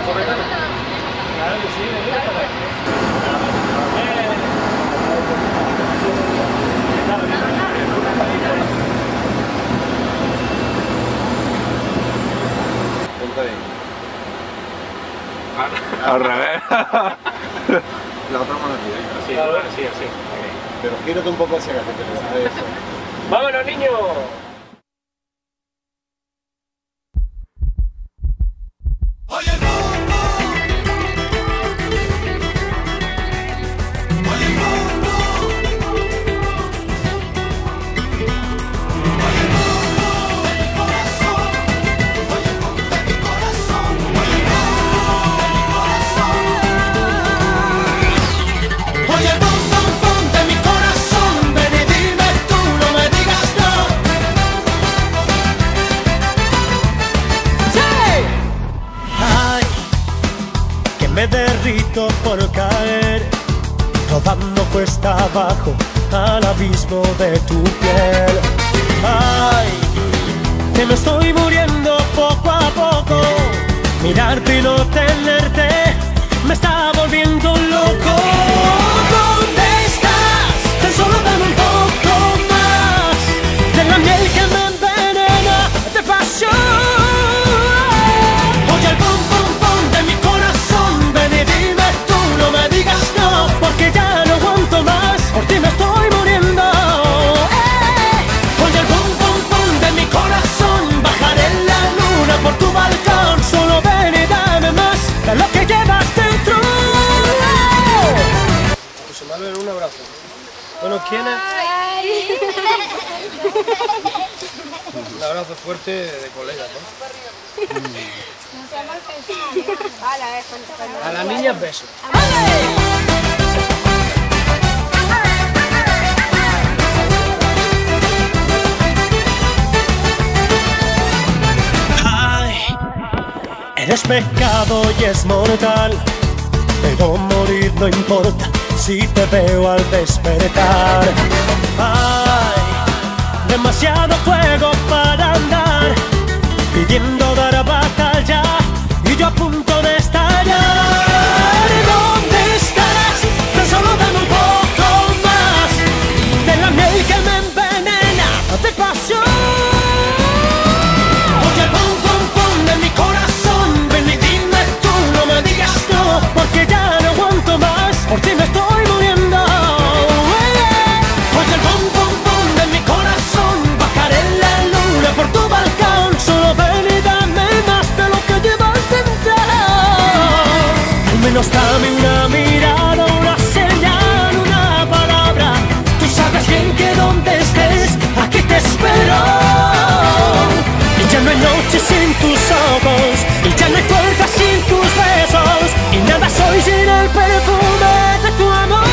Claro que sí, mira para aquí. Al revés. La otra mano aquí, venga. Sí, ahora sí, así. Pero gírate un poco hacia acá, que te mensaje eso. ¡Vámonos, niños! Me derrito por caer, rodando cuesta abajo al abismo de tu piel. Ay, que me estoy muriendo poco a poco. Mirarte y no tenerte me está volviendo loco. ¿Dónde estás? Tan solo dame un poco más de la miel que me envenena de pasión. Oye el pum pum pum de mi corazón. Ven y dime tú, no me digas no, porque ya no aguanto más, por ti me estoy muriendo. Oye el pum pum pum de mi corazón, bajaré la luna por tu balcón. Solo ven y dame más de lo que llevas dentro. José Manuel, un abrazo. Bueno, ¿quién es? Un abrazo fuerte de colegas, ¿no? A las niñas besos. Ay, eres pecado y es mortal, pero morir no importa si te veo al despertar. Ay, demasiado fuego para andar, pidiendo dar batalla y yo a punto de estallar. ¿Dónde estás? Tan solo dame un poco más de la miel que me envenena de pasión. Oye el pum pum pum de mi corazón, ven y dime tú, no me digas no, porque ya no aguanto más, por ti me estoy muriendo. Oye el pum pum pum de mi corazón, bajaré la luna por tu balcón. Solo ven y dame más de lo que llevas dentro. Al menos dame una mirada, una señal, una palabra. Tú sabes bien que donde estés, aquí te espero. Y ya no hay noche sin tus ojos, y ya no hay fuerza sin tus besos, y nada soy sin el perfume de tu amor.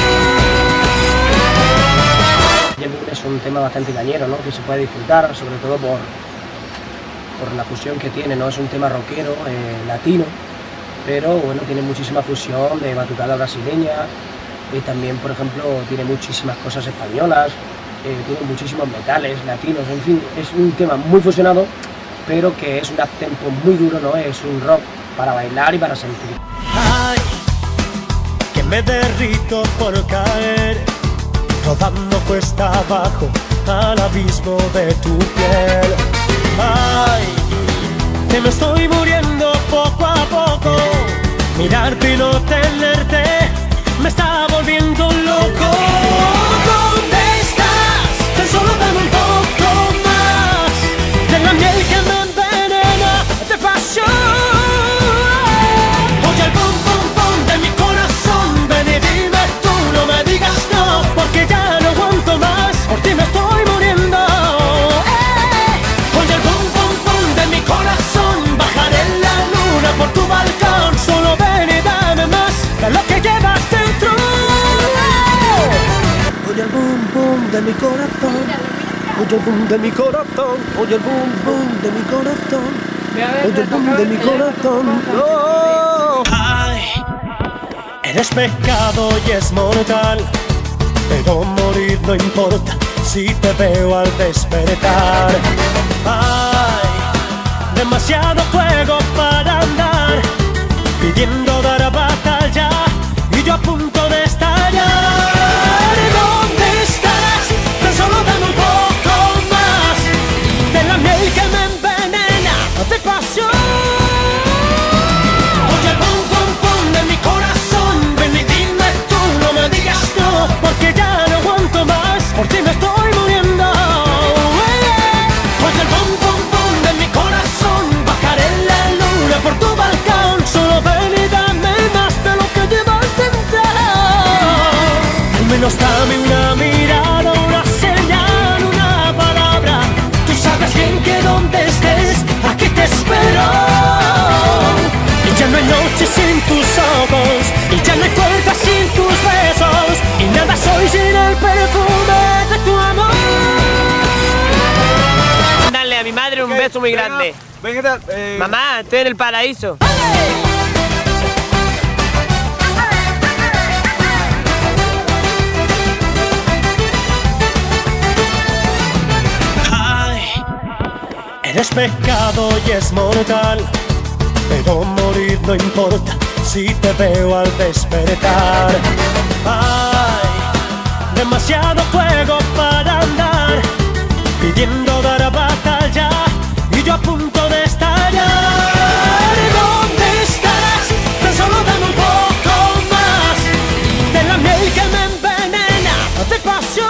Es un tema bastante cañero, ¿no? Que se puede disfrutar, sobre todo por la fusión que tiene, ¿no? Es un tema rockero, latino, pero bueno, tiene muchísima fusión de batucada brasileña, y también, por ejemplo, tiene muchísimas cosas españolas, tiene muchísimos metales latinos, en fin, es un tema muy fusionado, pero que es un uptempo muy duro, ¿no? Es un rock para bailar y para sentir. Ay, que me derrito por caer, rodando cuesta abajo al abismo de tu piel. Ay, que me estoy muriendo poco a poco. Mirarte y no tenerte me está volviendo loco. ¿Dónde estás? Tan solo dame un poco más de la miel que me envenena de pasión. Oye el pum pum pum de mi corazón, ven y dime tú, no me digas no, porque ya no aguanto más, por ti me estoy muriendo. Oye el pum pum pum de mi corazón, bajaré la luna por tu balcón. Solo ven y dame más de lo que llevas dentro. Oye el boom boom de mi corazón, oye el boom de mi corazón, oye el boom boom de mi corazón, oye el boom de mi corazón. Oh. Ay, eres pecado y es mortal, pero morir no importa si te veo al despertar. Ay, demasiado fuego para andar, menos dame una mirada, una señal, una palabra. Tú sabes bien que donde estés, aquí te espero. Y ya no hay noche sin tus ojos, y ya no hay fuerza sin tus besos, y nada soy sin el perfume de tu amor. Dale a mi madre un beso muy grande. Venga, Mamá, estoy en el paraíso. Eres pecado y es mortal, pero morir no importa si te veo al despertar. Hay demasiado fuego para andar, pidiendo dar batalla y yo a punto de estallar. ¿Dónde estás? Tan solo dame un poco más de la miel que me envenena de pasión.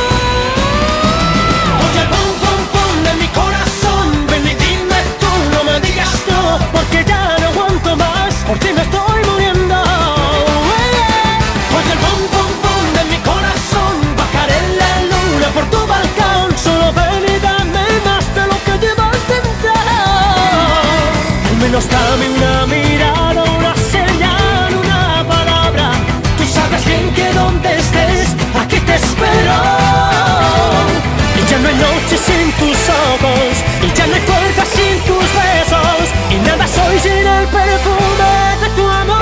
Porque ya no aguanto más, por ti me estoy muriendo. Oye el pum pum pum de mi corazón, bajaré la luna por tu balcón. Solo ven y dame más de lo que llevas dentro. Al menos dame una mirada, una señal, una palabra. Tú sabes bien que donde estés, aquí te espero. Y ya no hay noche sin tus ojos, y ya no hay fuerza sin tus besos, y nada soy sin el perfume de tu amor.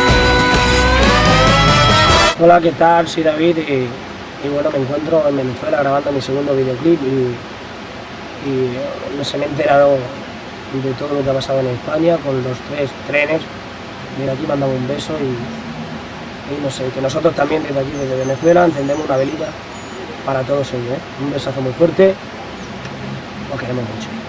Hola, ¿qué tal? Soy David y bueno, me encuentro en Venezuela grabando mi segundo videoclip y no se me he enterado de todo lo que ha pasado en España con los 3 trenes. Desde aquí mandamos un beso y no sé, que nosotros también desde aquí, desde Venezuela, encendemos una velita para todos ellos, ¿eh? Un besazo muy fuerte, os queremos mucho.